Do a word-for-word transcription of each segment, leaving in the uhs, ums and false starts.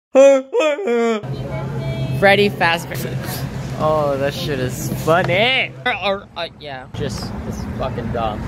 Freddy Fazbear. Oh, that shit is funny. Or, or uh, yeah, just it's fucking dumb.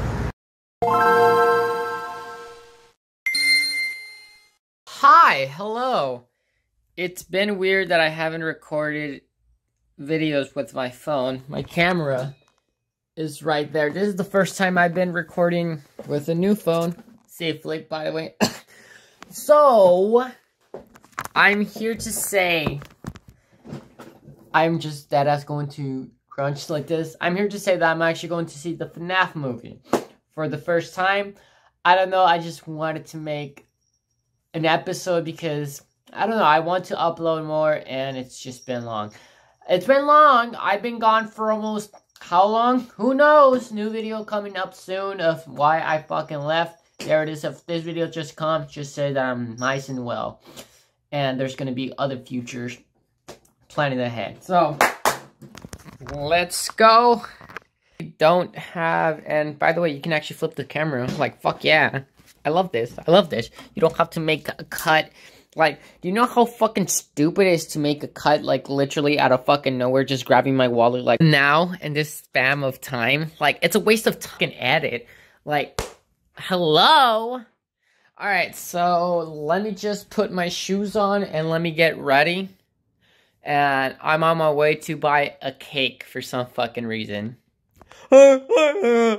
Hi, hello. It's been weird that I haven't recorded videos with my phone. My camera is right there. This is the first time I've been recording with a new phone. Safely, by the way. So, I'm here to say, I'm just deadass going to crunch like this. I'm here to say that I'm actually going to see the FNAF movie for the first time. I don't know, I just wanted to make an episode because, I don't know, I want to upload more and it's just been long. It's been long. I've been gone for almost, how long? Who knows? New video coming up soon of why I fucking left. There it is. If this video just comes, just say that I'm nice and well. And there's going to be other futures planning ahead. So, let's go. We don't have, and by the way, you can actually flip the camera. Like, fuck yeah. I love this. I love this. You don't have to make a cut. Like, do you know how fucking stupid it is to make a cut, like, literally out of fucking nowhere, just grabbing my wallet, like, now, in this spam of time? Like, it's a waste of fucking edit. Like, hello? Alright, so, let me just put my shoes on, and let me get ready. And I'm on my way to buy a cake for some fucking reason. Oh,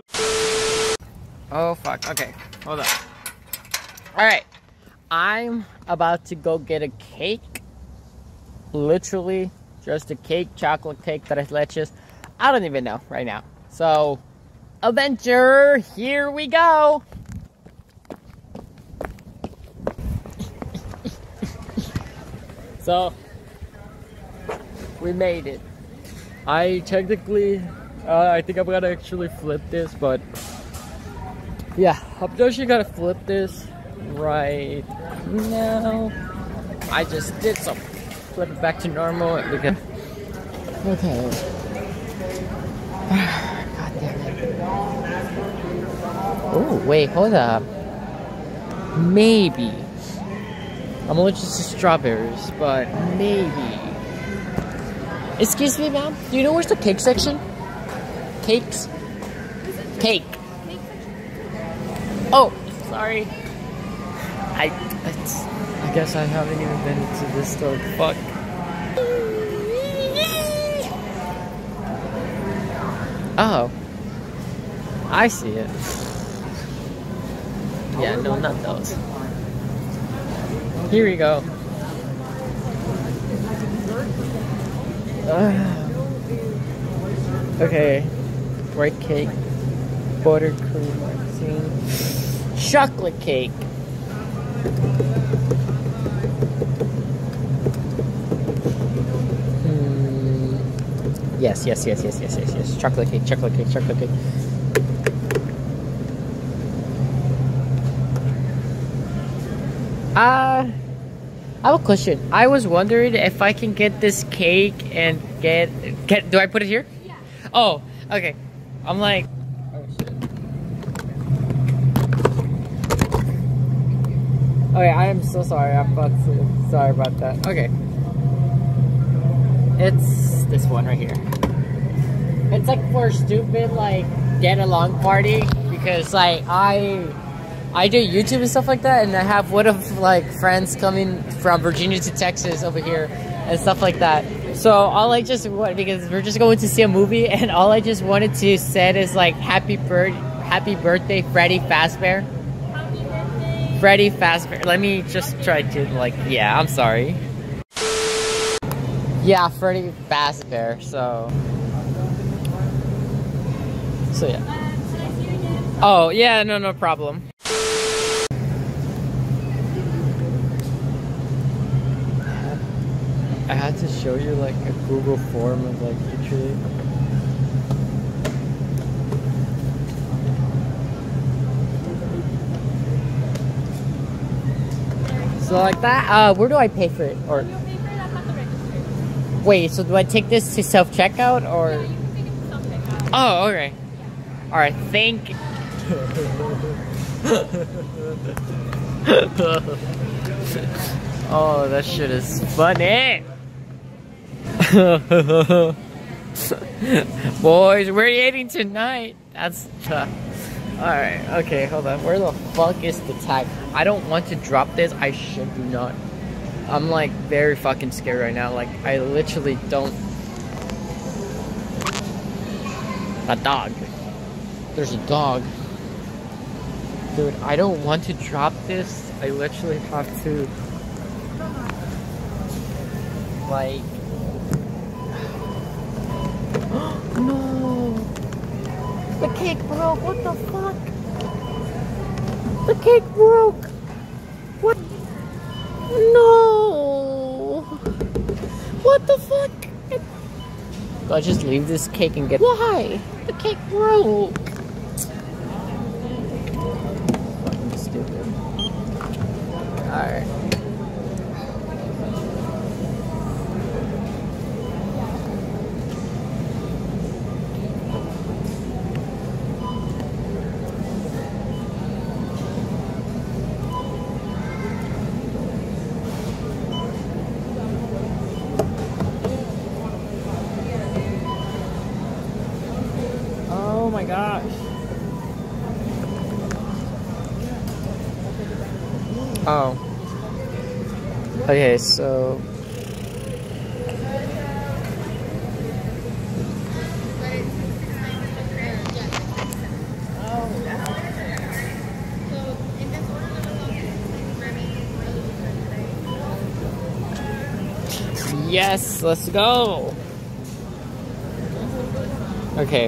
fuck. Okay, hold on. Alright. I'm about to go get a cake. Literally, just a cake, chocolate cake that I leches. I don't even know right now. So, adventure, here we go. So, we made it. I technically, uh, I think I'm gonna actually flip this, but yeah, I'm actually gonna flip this right now. I just did some flip it back to normal because okay. God damn it. Oh wait, hold up. Maybe I'm allergic to strawberries, but maybe. Excuse me, ma'am. Do you know where's the cake section? Cakes? Cake. Oh, sorry. I, it's, I guess I haven't even been to this store. Fuck. Oh. I see it. Yeah, no, not those. Here we go. Uh, okay. White cake. Buttercream icing. Chocolate cake. Hmm. Yes, yes, yes, yes, yes, yes, yes. Chocolate cake, chocolate cake, chocolate cake. Uh, I have a question. I was wondering if I can get this cake and get... get do I put it here? Yeah. Oh, okay. I'm like... Oh, shit. Okay, I am so sorry. I'm about to... Sorry about that. Okay. It's this one right here. It's like for a stupid, like, get-along party. Because, like, I... I do YouTube and stuff like that, and I have one of like friends coming from Virginia to Texas over here and stuff like that. So all I just want, because we're just going to see a movie, and all I just wanted to say is like happy bird, happy birthday, Freddy Fazbear. Happy birthday, Freddy Fazbear. Let me just try to like, yeah, I'm sorry. Yeah, Freddy Fazbear. So, so yeah. Oh yeah, no, no problem. I had to show you like a Google form of like literally. So like that, uh, where do I pay for it? Or you pay for it at the register. Wait, so do I take this to self checkout or? Yeah, you can take it to self checkout. Oh, okay. Yeah. All right, thank you. Oh, that shit is funny. Boys, we're eating tonight. That's tough. Alright, okay, hold on. Where the fuck is the tag? I don't want to drop this. I should do not. I'm like very fucking scared right now. Like, I literally don't. A dog. There's a dog. Dude, I don't want to drop this. I literally have to. Like. No! The cake broke! What the fuck? The cake broke! What? No! What the fuck? Do I just leave this cake and get— Why? The cake broke! Fucking stupid. Alright. Oh my gosh. Oh. Okay, so yes, let's go. Okay.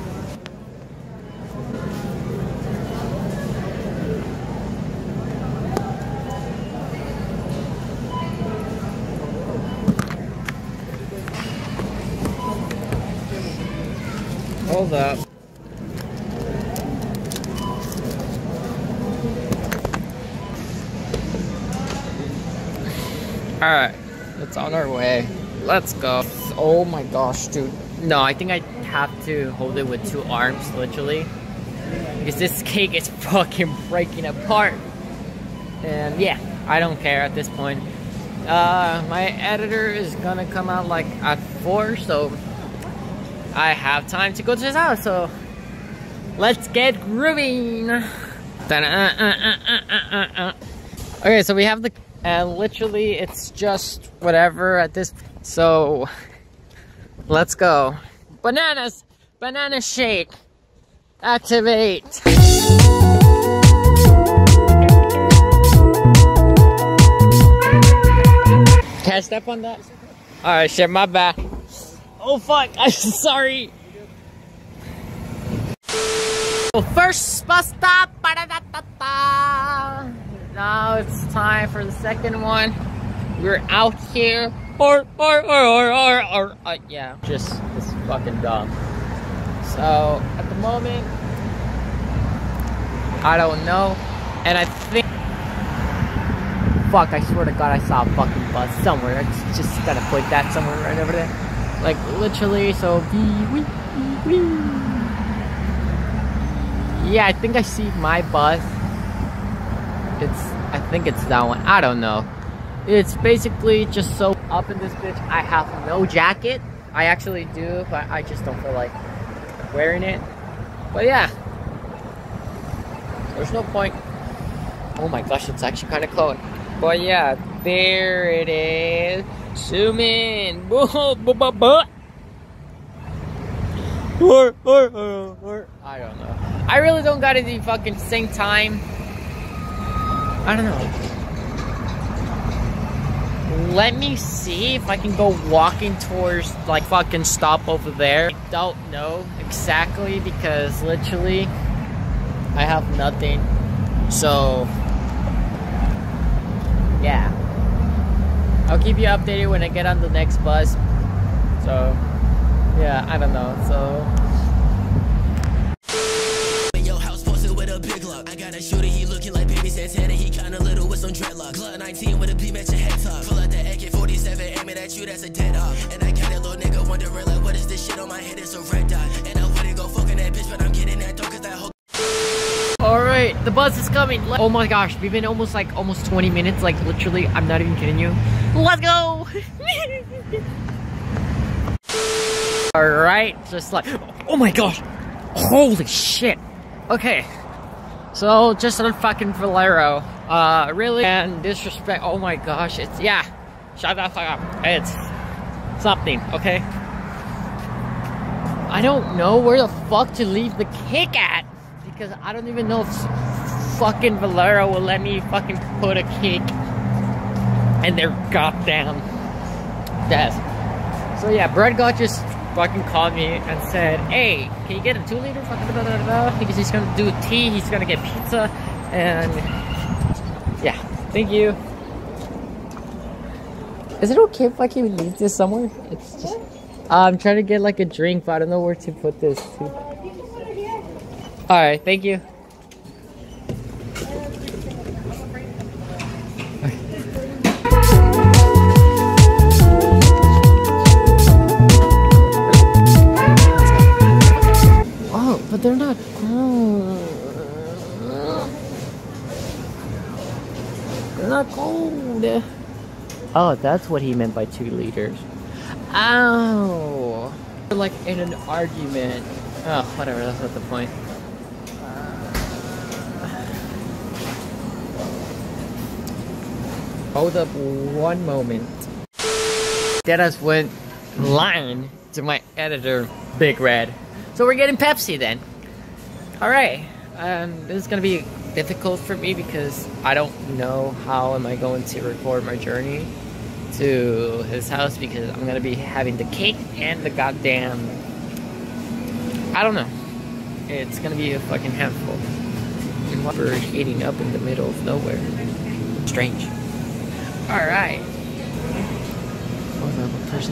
Hold up. Alright, it's on our way. Let's go. Oh my gosh, dude. No, I think I have to hold it with two arms, literally. Because this cake is fucking breaking apart. And yeah, I don't care at this point. Uh, my editor is gonna come out like at four, so I have time to go to his house, so let's get grooving. Okay, so we have the, and literally it's just whatever at this, so let's go. Bananas, banana shake, activate. Can I step on that? Alright, shit, my bad. Oh fuck, I'm sorry. So first bus stop. Now it's time for the second one. We're out here. Or, or, or, or, or, or, uh, yeah, just this fucking dumb. So at the moment, I don't know. And I think, fuck, I swear to God, I saw a fucking bus somewhere. It's just gotta put that somewhere right over there. Like, literally, so, yeah, I think I see my bus. It's, I think it's that one. I don't know. It's basically just so up in this bitch. I have no jacket. I actually do, but I just don't feel like wearing it. But yeah, there's no point. Oh my gosh, it's actually kind of cold. But yeah, there it is. Zoom in. I don't know. I really don't got any fucking same time. I don't know. Let me see if I can go walking towards like fucking stop over there. I don't know exactly because literally I have nothing. So yeah, I'll keep you updated when I get on the next bus. So yeah, I don't know. So your house posted with a big lock. I got a shooter, he looking like baby Santana. He kinda little with some dreadlocks. Glock nineteen with a beam at your head top. Pull out the A K forty-seven, aiming at you, that's a dead off. And I got that little nigga wondering like, what is this shit on my head? It's a red dot. And I wouldn't go fucking that bitch, but I'm getting that though, cause that whole. Alright, the bus is coming. Oh my gosh, we've been almost like almost twenty minutes, like literally, I'm not even kidding you. Let's go! Alright, just like, oh my gosh, holy shit. Okay, so just on fucking Valero, uh, really, and disrespect, oh my gosh, it's, yeah, shut the fuck up, it's something, okay? I don't know where the fuck to leave the cake at, because I don't even know if fucking Valero will let me fucking put a cake in their goddamn desk. So yeah, Brett got just fucking called me and said, hey, can you get a two liter? Because he's gonna do tea, he's gonna get pizza, and yeah, thank you. Is it okay if I can leave this somewhere? It's just, uh, I'm trying to get like a drink, but I don't know where to put this too. Alright, thank you. Oh, but they're not. Oh. They're not cold. Oh, that's what he meant by two liters. Ow! We're like in an argument. Oh, whatever, that's not the point. Hold up one moment. Dennis went lying to my editor, Big Red. So we're getting Pepsi then. Alright, um, this is gonna be difficult for me because I don't know how am I going to record my journey to his house because I'm gonna be having the cake and the goddamn, I don't know. It's gonna be a fucking handful. We're eating up in the middle of nowhere. Strange. Alright. Oh, that one person.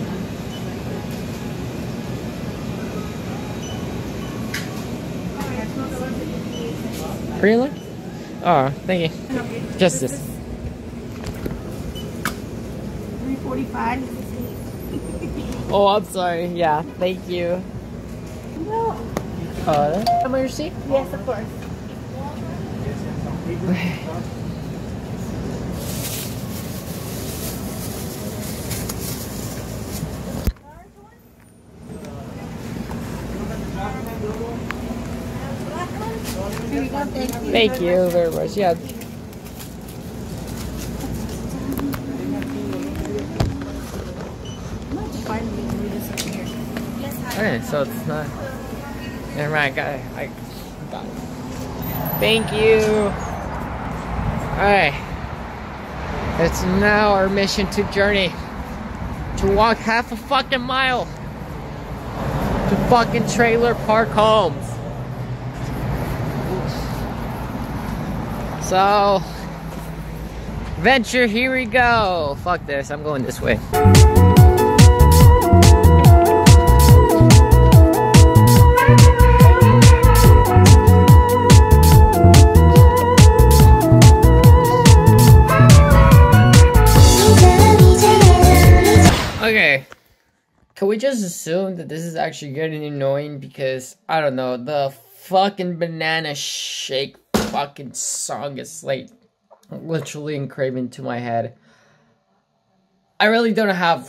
Really? Oh, thank you. Just this. three forty-five. Oh, I'm sorry. Yeah, thank you. No. Uh, am I your seat? Yes, of course. Here you go, thank you. Thank you very much. Yeah. Okay, so it's not. Never mind, I got it. I got it. Thank you. Alright. It's now our mission to journey. To walk half a fucking mile. To fucking Trailer Park Homes. So, venture, here we go. Fuck this, I'm going this way. Okay, can we just assume that this is actually getting annoying because, I don't know, the fucking banana shake fucking song is like literally engraved to my head. I really don't have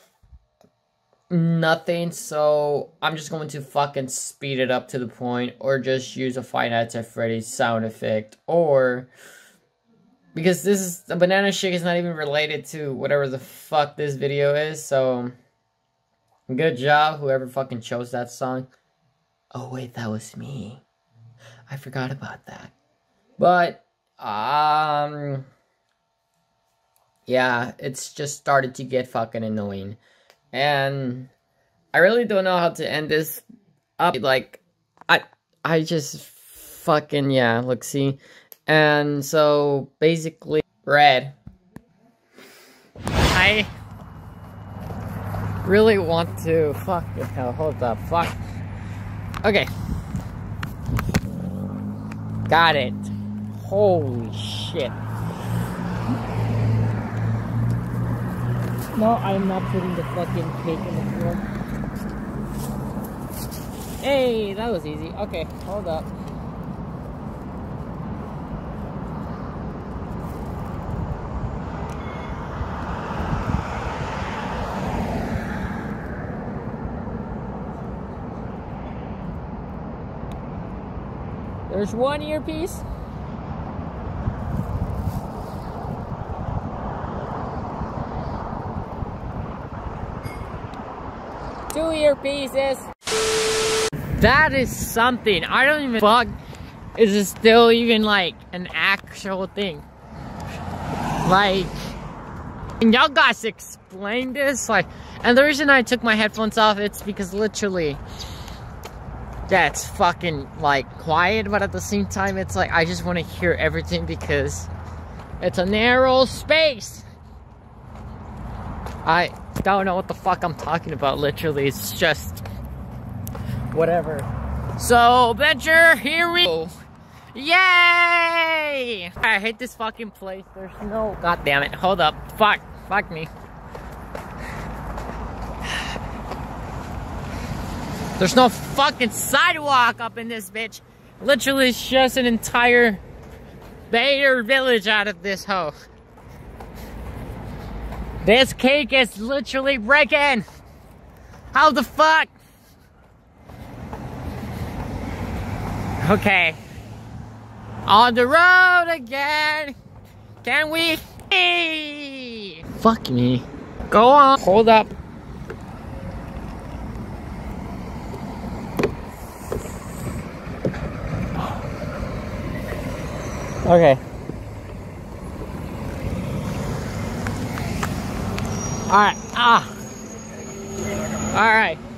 nothing, so I'm just going to fucking speed it up to the point or just use a Five Nights at Freddy's sound effect, or because this is the banana shake is not even related to whatever the fuck this video is, so good job whoever fucking chose that song. Oh wait, that was me. I forgot about that. But, um, yeah, it's just started to get fucking annoying. And I really don't know how to end this up. Like, I, I just fucking, yeah, look, see. And so, basically, Red. I really want to, fuck, hell, hold up, fuck. Okay. Got it. Holy shit. No, I'm not putting the fucking cake in the floor. Hey, that was easy. Okay, hold up. There's one earpiece. Two earpieces. That is something. I don't even fuck. Is it still even like an actual thing? Like, and y'all guys explain this? Like, and the reason I took my headphones off, it's because literally, yeah, it's fucking like quiet, but at the same time, it's like I just want to hear everything because it's a narrow space. I don't know what the fuck I'm talking about, literally. It's just whatever. So, Venture, here we go. Yay! I hate this fucking place. There's no... God damn it. Hold up. Fuck. Fuck me. There's no fucking sidewalk up in this bitch. Literally, it's just an entire Bader village out of this hoe. This cake is literally breaking. How the fuck? Okay. On the road again. Can we? Hey! Fuck me. Go on. Hold up. Okay. Alright. Ah. Alright.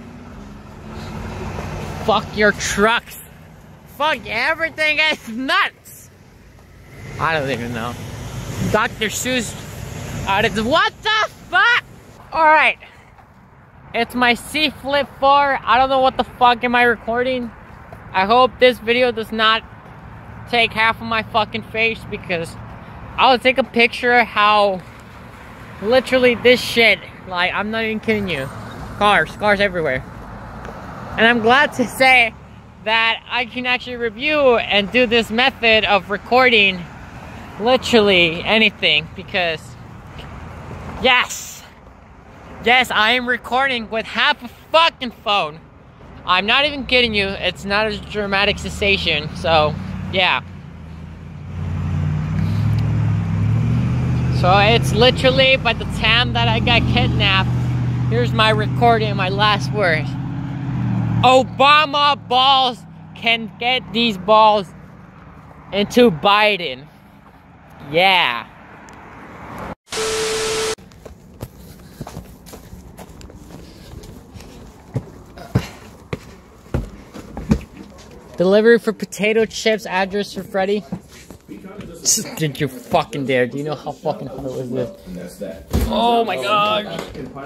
Fuck your trucks. Fuck everything is nuts. I don't even know. Doctor Seuss out of the, what the fuck? Alright. It's my C Flip four. I don't know what the fuck am I recording. I hope this video does not take half of my fucking face because I'll take a picture how literally this shit, like, I'm not even kidding you. Cars, cars everywhere. And I'm glad to say that I can actually review and do this method of recording literally anything because, yes, yes, I am recording with half a fucking phone. I'm not even kidding you. It's not a dramatic cessation, so, yeah. So it's literally by the time that I got kidnapped, here's my recording, my last word. Obama balls can get these balls into Biden. Yeah. Delivery for potato chips, address for Freddy. Did you fucking dare? Do you know how fucking hard was this? Oh my god.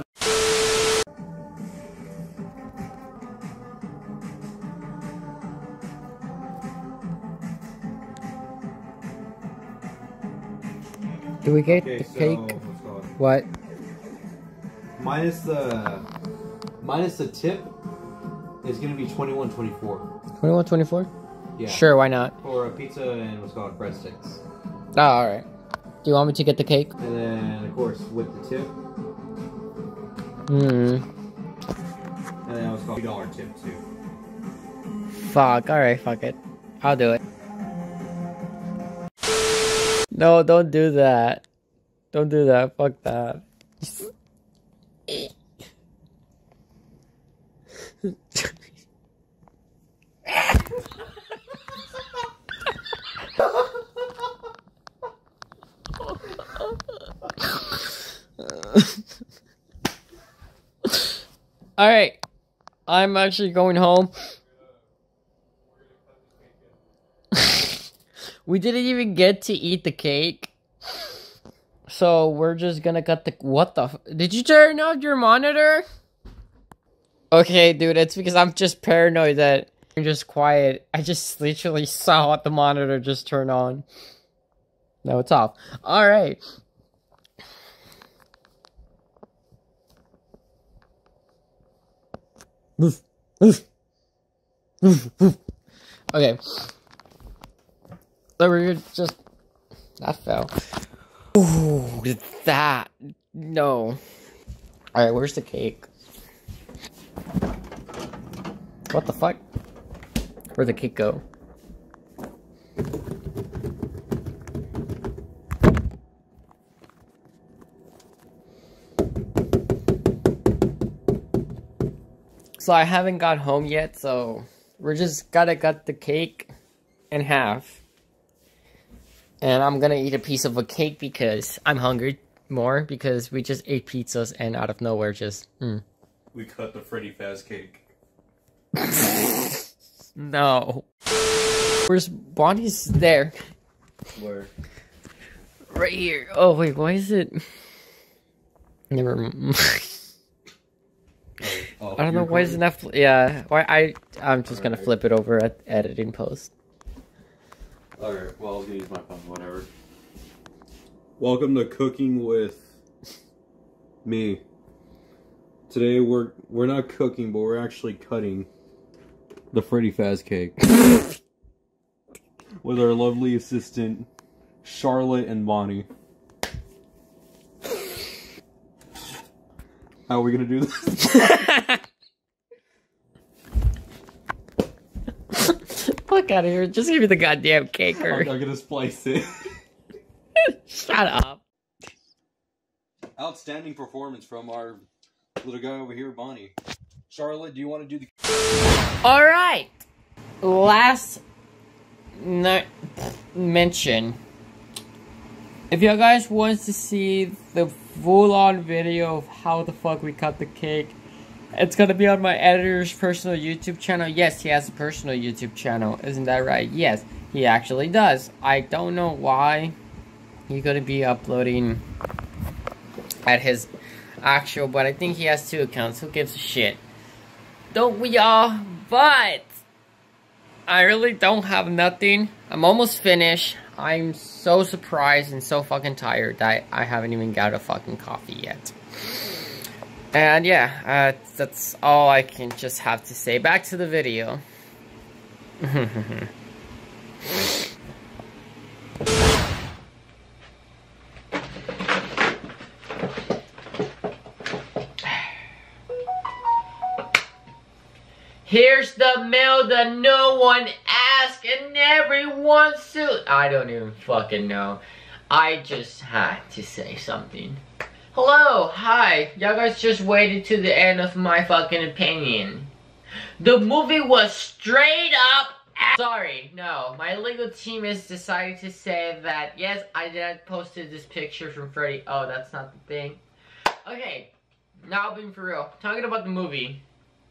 Do we get Okay, the so, cake? what's called? What? Minus the minus the tip is gonna be twenty-one twenty-four. twenty-one twenty-four? Yeah. Sure, why not? For a pizza and what's called breadsticks. Oh, alright. Do you want me to get the cake? And then of course with the tip. Hmm. And then what's called two dollar tip too. Fuck, alright, fuck it. I'll do it. No, don't do that. Don't do that. Fuck that. Alright. I'm actually going home. We didn't even get to eat the cake. So we're just gonna cut the... What the... Did you turn off your monitor? Okay, dude, it's because I'm just paranoid that you're just quiet. I just literally saw the monitor just turn on. No, it's off. Alright. Okay. So we're just... That fell. Ooh, that... No. Alright, where's the cake? What the fuck? Where'd the cake go? So I haven't got home yet, so we're just gotta cut the cake in half. And I'm gonna eat a piece of a cake because I'm hungry more because we just ate pizzas and out of nowhere just... Mm. We cut the Freddy Faz cake. No. Where's Bonnie's there? Where? Right here. Oh wait, why is it? Never mind. Oh, I don't know why is it not. Fl yeah, why I I'm just All gonna right. flip it over at editing post. Alright, well I was gonna use my phone, whatever. Welcome to Cooking with me. Today we're we're not cooking, but we're actually cutting the Freddy Faz cake with our lovely assistant Charlotte and Bonnie. How are we gonna do this? Fuck out of here! Just give me the goddamn cake. Or... I'm, I'm gonna splice it. Shut up. Outstanding performance from our little guy over here, Bonnie. Charlotte, do you want to do the... Alright! Last no mention. If you guys want to see the full-on video of how the fuck we cut the cake, it's gonna be on my editor's personal YouTube channel. Yes, he has a personal YouTube channel. Isn't that right? Yes, he actually does. I don't know why he's gonna be uploading at his actual, but I think he has two accounts. Who gives a shit? Don't we all? But I really don't have nothing. I'm almost finished. I'm so surprised and so fucking tired that I haven't even got a fucking coffee yet. And yeah, uh, that's all I can just have to say. Back to the video. Here's the mail that no one asked and everyone sued. I don't even fucking know. I just had to say something. Hello, hi. Y'all guys just waited to the end of my fucking opinion. The movie was straight up. Sorry, no. My legal team has decided to say that yes, I did posted this picture from Freddy. Oh, that's not the thing. Okay, now being for real. Talking about the movie.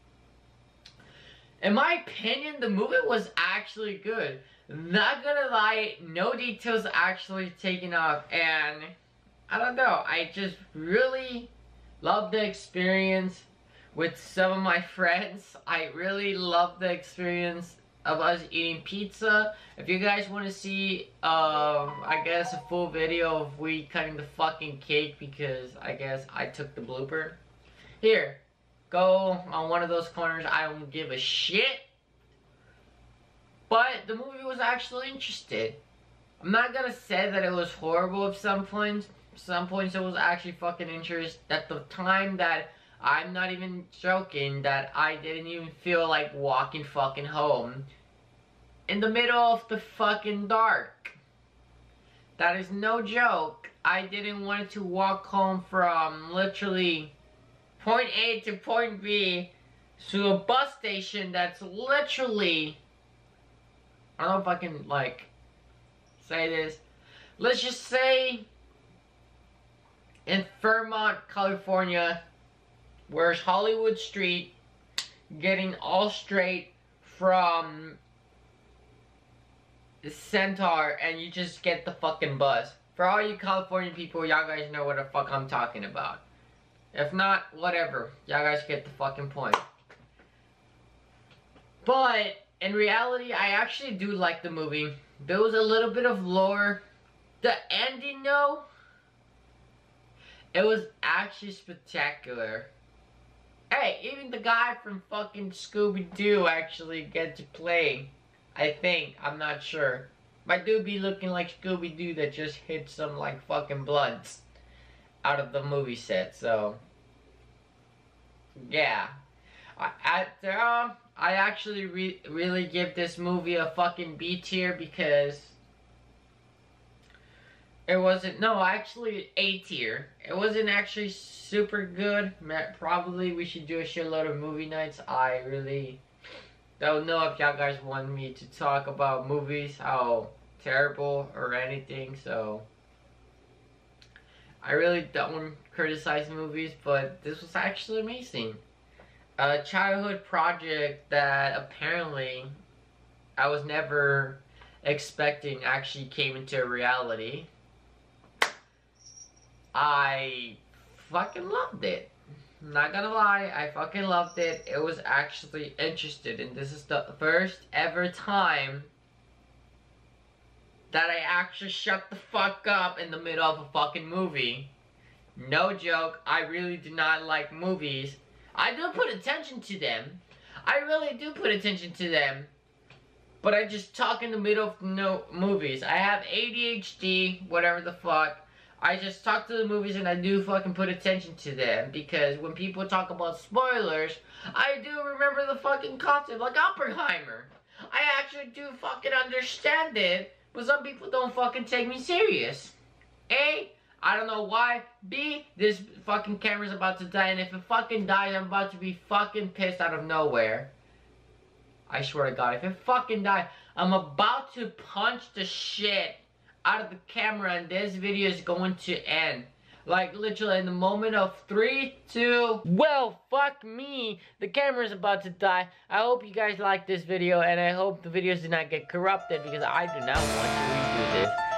In my opinion, the movie was actually good. Not gonna lie, no details actually taken off, and I don't know, I just really loved the experience with some of my friends. I really loved the experience of us eating pizza. If you guys want to see, um, I guess a full video of we cutting the fucking cake, because I guess I took the blooper. Here. Go on one of those corners. I don't give a shit. But the movie was actually interesting. I'm not gonna say that it was horrible at some points. Some points it was actually fucking interesting. At the time that, I'm not even joking, that I didn't even feel like walking fucking home. In the middle of the fucking dark. That is no joke. I didn't want to walk home from literally point A to point B to a bus station that's literally, I don't know if I can like say this, let's just say in Fremont, California, where's Hollywood Street, getting all straight from the Centaur, and you just get the fucking bus. For all you California people, y'all guys know what the fuck I'm talking about. If not, whatever. Y'all guys get the fucking point. But, in reality, I actually do like the movie. There was a little bit of lore. The ending, though, it was actually spectacular. Hey, even the guy from fucking Scooby-Doo actually get to play. I think. I'm not sure. But do be looking like Scooby-Doo that just hit some, like, fucking blunts out of the movie set, so yeah. I, I, um, I actually re really give this movie a fucking B tier because it wasn't, no, actually A tier. It wasn't actually super good. Probably we should do a shitload of movie nights. I really don't know if y'all guys want me to talk about movies, how terrible or anything, so I really don't criticize movies, but this was actually amazing. A childhood project that apparently I was never expecting actually came into reality. I fucking loved it. Not gonna lie, I fucking loved it. It was actually interested, and this is the first ever time that I actually shut the fuck up in the middle of a fucking movie. No joke, I really do not like movies. I do put attention to them. I really do put attention to them. But I just talk in the middle of no movies. I have A D H D, whatever the fuck. I just talk to the movies and I do fucking put attention to them. Because when people talk about spoilers, I do remember the fucking concept, like Oppenheimer. I actually do fucking understand it. But some people don't fucking take me serious. A, I don't know why. B, this fucking camera's about to die, and if it fucking dies, I'm about to be fucking pissed out of nowhere. I swear to God, if it fucking dies, I'm about to punch the shit out of the camera, and this video is going to end. Like, literally, in the moment of three, two, well, fuck me. The camera's about to die. I hope you guys like this video, and I hope the videos do not get corrupted, because I do not want to redo this.